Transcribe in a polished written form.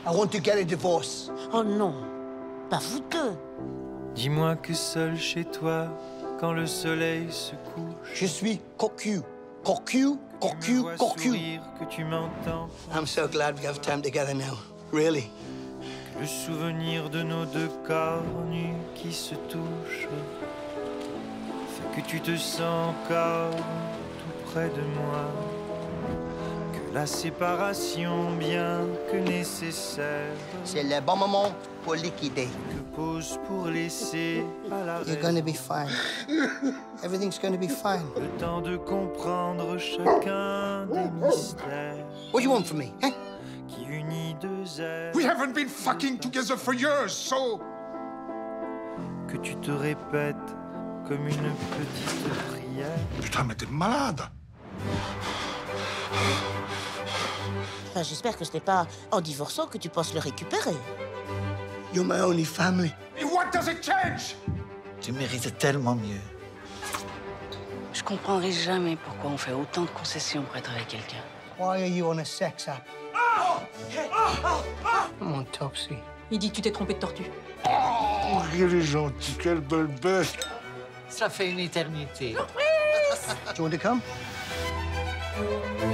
I want to get a divorce. Oh non, pas vous deux. Dis-moi que seul chez toi, quand le soleil se couche, Je suis cocu. Cocu, cocu, cocu. que tu m'entends, I'm so glad we have time together now. Really. que le souvenir de nos deux corps nus qui se touchent fait que tu te sens encore tout près de moi, que la séparation bien que nécessaire C'est le bon moment pour liquider. que pose pour laisser à la You're gonna be fine. Everything's gonna be fine. le temps de comprendre chacun des mystères What do you want from me, eh? qui unit deux êtres. We haven't been fucking together for years, so... Que tu te répètes comme une petite prière. Putain, mais t'es malade. Enfin, j'espère que ce n'est pas en divorçant que tu penses le récupérer. You're my only family. And what does it change? Tu mérites tellement mieux. Je comprendrai jamais pourquoi on fait autant de concessions pour être avec quelqu'un. Why are you on a sex app? I'm on Topsy. Il dit que tu t'es trompé de tortue. Oh, quel est gentil, quelle belle bête. Ça fait une éternité. Do you want to come?